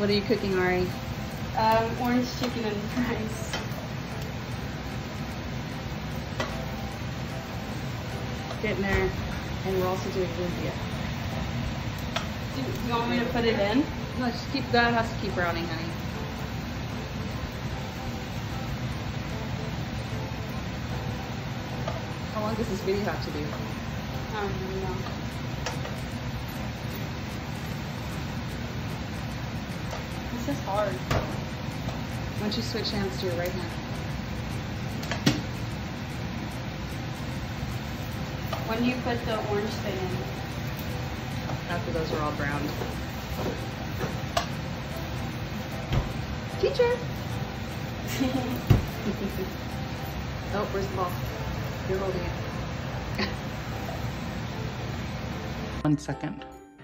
What are you cooking, Ari? Orange chicken and fries. Getting there. And we're also doing lumpia. Do you want me to put it in? No, just keep, that has to keep browning, honey. How long does this video have to do? No. This is hard. Why don't you switch hands to your right hand? When do you put the orange thing in? After those are all browned. Teacher! Oh, where's the ball? You're holding it. 1 second.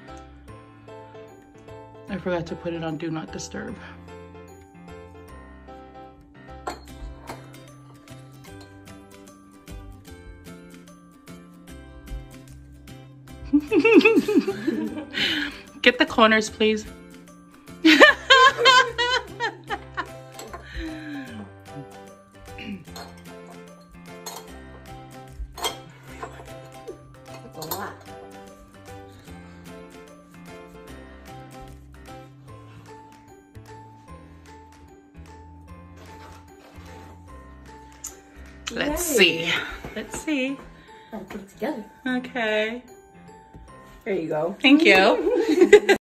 I forgot to put it on Do Not Disturb. Get the corners, please. That's a lot. Let's see. Let's see. I'll put it together. Okay. There you go. Thank you.